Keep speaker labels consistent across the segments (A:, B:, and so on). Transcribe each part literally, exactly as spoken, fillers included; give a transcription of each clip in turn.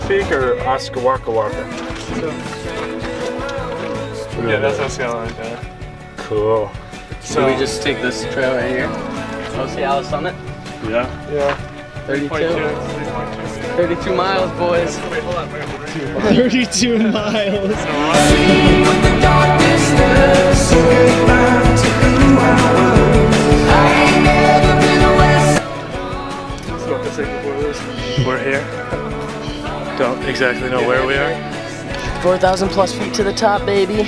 A: Peak or Osceola?
B: Yeah, that's Osceola right there.
A: Cool.
C: So we just take this trail right here. Osceola Summit.
A: Yeah.
B: Yeah.
C: thirty-two. thirty-two miles, boys.
B: Wait, hold on. Wait, wait.
D: thirty-two miles.
B: We're here. Don't exactly know where we are.
C: four thousand plus feet to the top, baby.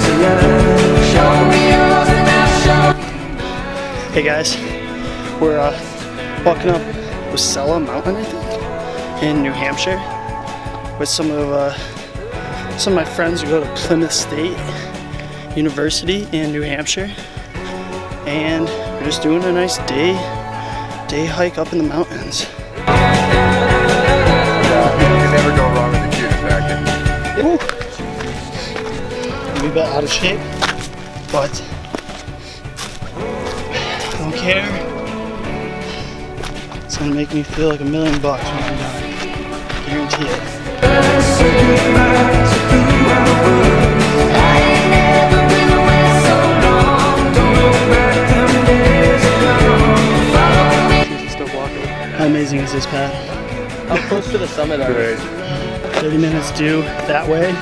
D: Hey guys, we're uh, walking up Osceola Mountain, I think, in New Hampshire, with some of uh, some of my friends who go to Plymouth State University in New Hampshire, and we're just doing a nice day day hike up in the mountains.
A: You can never go wrong with the cutest packet.
D: I'm a bit out of shape, but I don't care. It's gonna make me feel like a million bucks when I'm done. Guarantee it. How amazing is this path?
C: How close to the summit are we?
D: thirty minutes due that way.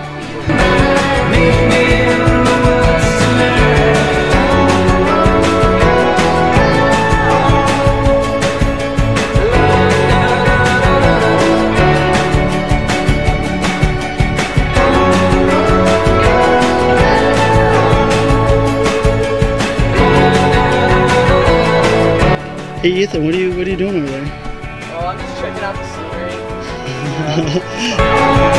D: Hey Ethan, what are you what are you doing over there?
C: Oh, I'm just checking out the scenery.